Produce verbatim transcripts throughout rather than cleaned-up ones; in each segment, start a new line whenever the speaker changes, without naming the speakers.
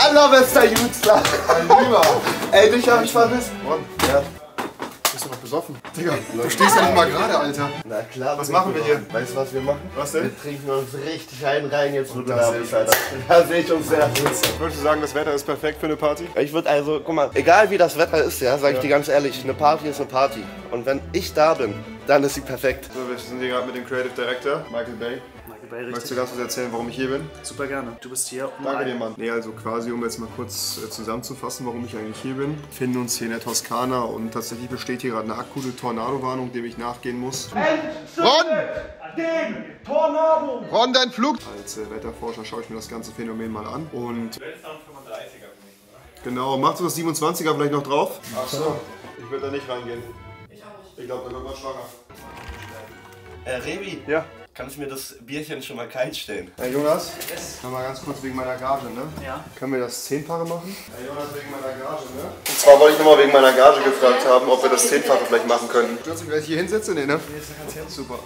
allerbester Jutster.
Mein Lieber.
Ey, dich hab ich vermisst.
Ron,
Ja.
bist du noch besoffen? Digga, du stehst ja nicht mal gerade, Alter.
Na klar.
Was machen wir hier?
Weißt du, was wir machen?
Was denn?
Wir trinken uns richtig einen rein jetzt, wo du
Das
da
ist
bist, Alter. Da sehe ich uns sehr.
Würdest du sagen, das Wetter ist perfekt für eine Party?
Ich würde also, guck mal, egal wie das Wetter ist, ja, sag ich
Ja.
dir ganz ehrlich, eine Party ist eine Party. Und wenn ich da bin, dann ist sie perfekt.
So, wir sind hier gerade mit dem Creative Director, Michael Bay.
Michael Bay,
Möchtest
richtig.
du ganz kurz erzählen, warum ich hier bin?
Super gerne. Du bist hier, um
Danke
ein-
dir, Mann. Nee, also quasi, um jetzt mal kurz äh, zusammenzufassen, warum ich eigentlich hier bin. Wir befinden uns hier in der Toskana und tatsächlich besteht hier gerade eine akute Tornado-Warnung, dem ich nachgehen muss. Ron!
Den Tornado!
Ron, dein Flug! Als äh, Wetterforscher schaue ich mir das ganze Phänomen mal an und... Genau, machst du das siebenundzwanziger vielleicht noch drauf? Ach so, ich würde da nicht reingehen. Ich auch nicht. Ich glaube, da wird man schwanger.
Äh, Revi,
Ja.
kannst du mir das Bierchen schon mal kalt stellen?
Hey Jonas, yes. Mal ganz kurz wegen meiner Gage, ne?
Ja.
Können wir das Zehnfache machen? Hey Jonas, wegen meiner Gage, ne? Und zwar wollte ich nochmal wegen meiner Gage gefragt haben, ob wir das Zehnfache vielleicht machen können. Stürzt mich, wenn ich hier hinsetze? Nee, ne? Nee, ist super.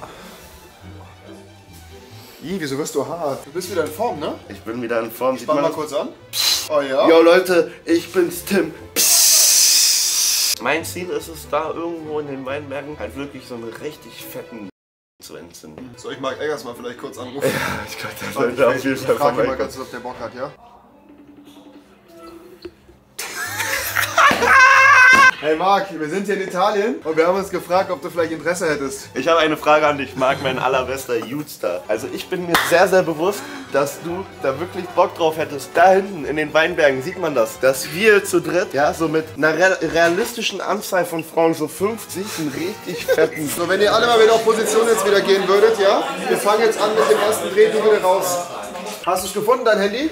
Ih, wieso wirst du hart? Du bist wieder in Form, ne?
Ich bin wieder in Form. Sieht
Spann
man
mal
das?
kurz an. Oh ja?
Jo Leute, ich bin's Tim. Psst. Mein Ziel ist es da irgendwo in den Weinbergen halt wirklich so einen richtig fetten zu entzünden.
Soll ich Marc Eggers mal vielleicht kurz anrufen?
Ich glaube, das
Ich,
sollte auf
ich,
jeden
ich
Fall
frage ihn mal
vorbeikommen.
ganz kurz, ob der Bock hat, ja? Hey Marc, wir sind hier in Italien und wir haben uns gefragt, ob du vielleicht Interesse hättest.
Ich habe eine Frage an dich, Marc, mein allerbester Youthstar. Also ich bin mir sehr, sehr bewusst, dass du da wirklich Bock drauf hättest. Da hinten in den Weinbergen sieht man das, dass wir zu dritt, ja, so mit einer re realistischen Anzahl von Frauen, so fünfzig, einen richtig fetten...
So, wenn ihr alle mal wieder auf Position jetzt wieder gehen würdet, ja? Wir fangen jetzt an mit dem ersten Dreh, du wieder raus. Hast du es gefunden, dein Handy?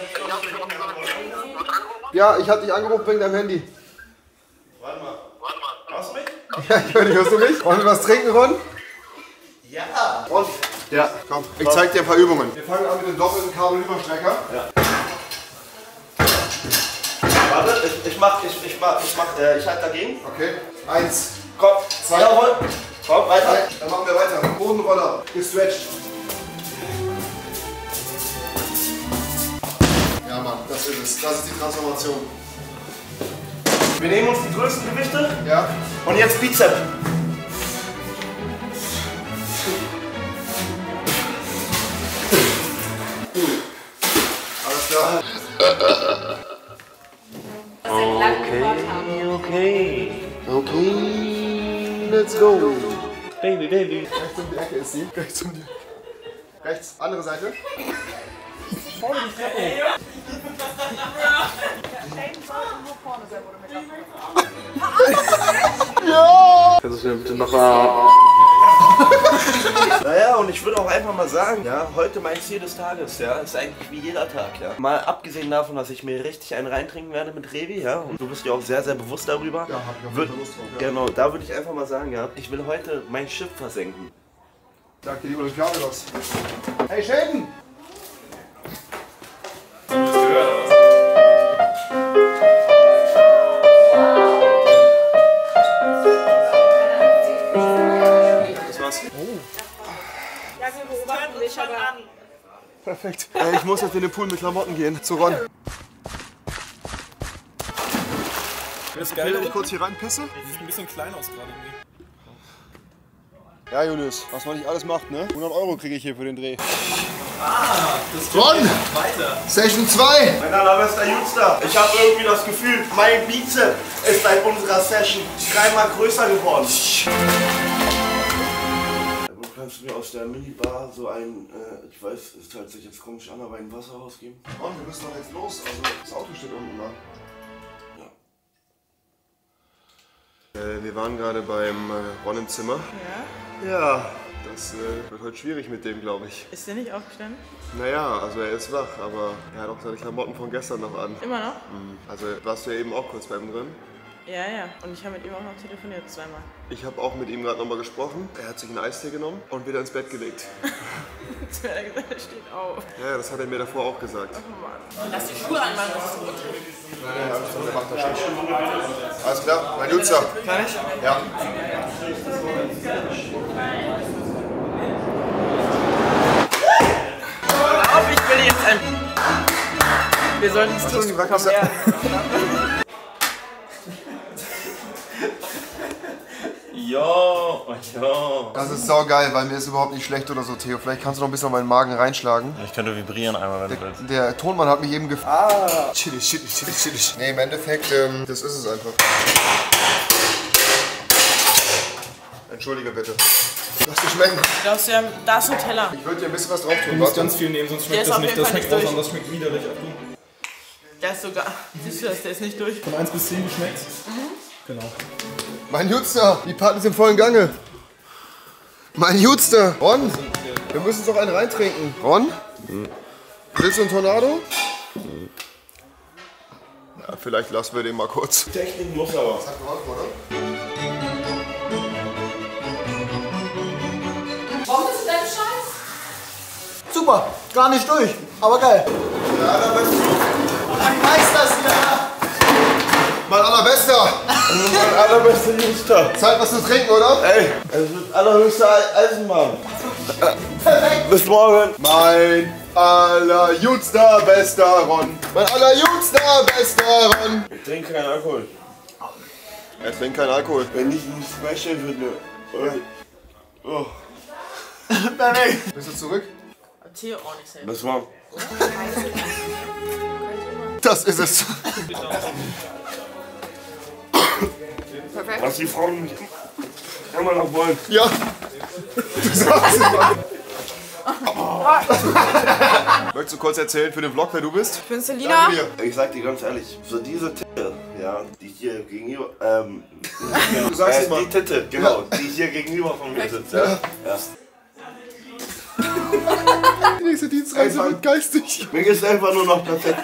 Ja, ich habe dich angerufen wegen deinem Handy.
Warte mal. Hörst du mich?
Ja, ich höre dich, hörst du mich? Wollen wir was trinken, Ron?
Ja.
Ron? Ja. Komm, ich zeig dir ein paar Übungen. Wir fangen an mit dem doppelten Kabelüberstrecker.
Ja. Warte, ich, ich mach, ich, ich mach, ich mach, äh, ich halt dagegen.
Okay. Eins,
Komm,
zwei,
jawohl. Komm, weiter.
drei. Dann machen wir weiter. Bodenroller, gestretcht. Ja, Mann, das ist es. Das ist die Transformation.
Wir nehmen uns die größten Gewichte
Ja.
und jetzt Bizeps.
Alles klar.
Okay, okay, okay, let's go. Baby, baby.
Rechts um die Ecke ist sie. Rechts um die Rechts, andere Seite.
Kannst du mir bitte noch mal...
Naja, und ich würde auch einfach mal sagen, ja, heute mein Ziel des Tages, ja, ist eigentlich wie jeder Tag, ja. Mal abgesehen davon, dass ich mir richtig einen reintrinken werde mit Revi, ja, und du bist ja auch sehr, sehr bewusst darüber.
Ja, hab ich auf jeden
Würd-
Fall Lust drauf, ja.
Genau, da würde ich einfach mal sagen, ja, ich will heute mein Schiff versenken.
Danke, lieber Olympiados. Hey, Schäden! Das war's.
Ja, wir beobachten dich, aber...
Perfekt. Äh, ich muss jetzt in den Pool mit Klamotten gehen. Zu Ron.
Das
Ich
geil,
will
da
ich
unten
kurz hier reinpisse.
sieht ein bisschen klein aus gerade irgendwie.
Ja, Julius, was man nicht alles macht, ne? hundert Euro kriege ich hier für den Dreh.
Ah, das
Ron!
weiter.
Session zwei!
Mein allerbester Jutster, ich habe irgendwie das Gefühl, mein Bizeps ist seit unserer Session dreimal größer geworden. Du kannst mir aus der Minibar so ein, äh, ich weiß, es hört sich jetzt komisch an, aber ein Wasser rausgeben.
Ron, wir müssen doch jetzt los. Also, das Auto steht unten da. Äh, wir waren gerade beim äh, Ron im Zimmer.
Ja?
Ja, das äh, wird heute schwierig mit dem, glaube ich.
Ist der nicht aufgestanden?
Naja, also er ist wach, aber er hat auch seine Klamotten von gestern noch an.
Immer noch?
Mhm. Also warst du ja eben auch kurz bei ihm drin.
Ja, ja. Und ich habe mit ihm auch noch telefoniert, zweimal.
Ich habe auch mit ihm gerade nochmal gesprochen. Er hat sich einen Eistee genommen und wieder ins Bett gelegt.
Jetzt hat er gesagt, er steht auf.
Ja, das hat er mir davor auch gesagt.
Oh Mann. Lass die Schuhe anmachen, das ist gut.
Ja, der macht das schon. Alles klar, mein Jutzer.
Kann ich?
Ja.
Auf, ich will jetzt ein... Wir sollten es tun. Komm her.
Jo, jo.
Das ist saugeil, weil mir ist überhaupt nicht schlecht oder so, Theo. Vielleicht kannst du noch ein bisschen auf meinen Magen reinschlagen.
Ich könnte vibrieren einmal, wenn du willst.
Der, der Tonmann hat mich eben gefragt. Ah. Chillig, chillig, chillig, chillig. Nee, im Endeffekt, ähm, das ist es einfach. Entschuldige bitte. Lass dich schmecken.
Da ist, ja, da ist ein Teller.
Ich würde dir ein bisschen was drauf
Du
tun.
musst
Warte.
ganz viel nehmen, sonst
Der
schmeckt
ist
das
auf
nicht.
jeden
Das
Fall
schmeckt
nicht
raus,
durch.
das schmeckt widerlich. Achtung.
Der ist sogar. Siehst du das? Der ist nicht durch.
Von eins bis zehn geschmeckt? Mhm. Genau.
Mein Jutster, die Party ist im vollen Gange. Mein Jutster. Ron, wir müssen uns doch einen reintrinken. Ron? Hm. Willst du einen Tornado? Hm. Ja, vielleicht lassen wir den mal kurz.
Technik muss aber.
Das hat geholfen, oder?
Warum ist dein Scheiß?
Super, gar nicht durch, aber geil.
Ja, da bist du.
Ein Meister hier.
Mein allerbester.
Mein allerbester Jutster.
Zeit, was zu trinken, oder?
Ey, es wird allerhöchste Eisenbahn. Bis morgen.
Mein allerjutster bester Ron. Mein allerjutster bester Ron.
Ich trinke keinen Alkohol.
Er trinkt keinen Alkohol.
Wenn ich einen Special finde. Oh.
Perfekt.
Bist du zurück?
Theo auch nicht selbst.
Bis morgen.
Das ist es.
Perfekt.
Was die Frauen immer noch wollen.
Ja. Du sagst es mal. Möchtest du kurz erzählen für den Vlog, wer du bist?
Ich bin Selina.
Danke dir.
Ich sag dir ganz ehrlich, so diese Titte, ja, die hier gegenüber, ähm,
Du sagst
äh,
es mal.
die Titte, genau, die hier gegenüber von mir sitzt, ja. ja.
Die nächste Dienstreise
Einfach-
wird geistig.
Mir geht's einfach nur noch perfekt.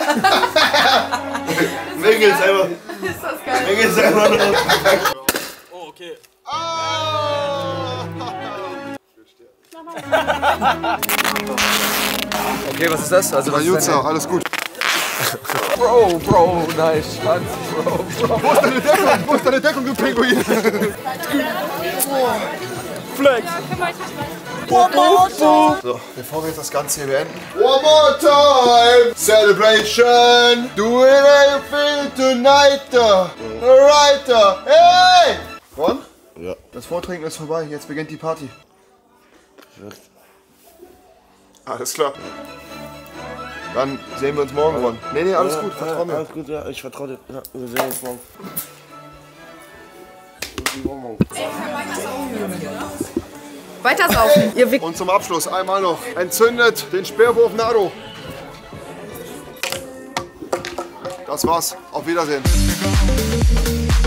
Mir geht's einfach,
Ist das geil?
mir geht's einfach nur noch perfekt.
Oh, okay.
Okay, was ist das? Also,
Mein Jutster, alles gut.
Bro, Bro, nice, Schwanz, Bro, Bro.
Wo ist deine Deckung? Wo ist deine Deckung, du Pinguin?
Flex.
So, bevor wir jetzt das Ganze hier beenden. One more time! Celebration! Do it how you feel tonight! Alright! Hey! Ron?
Ja.
Das Vortrinken ist vorbei, jetzt beginnt die Party. Alles klar. Dann sehen wir uns morgen, Ron. Nee, nee, alles gut, vertrau mir.
Alles gut, ja, ich vertraue dir. Ja, wir sehen uns morgen.
Weiter saufen. Ihr Wick.
Und zum Abschluss einmal noch. Entzündet den Speerwurf Nado. Das war's. Auf Wiedersehen.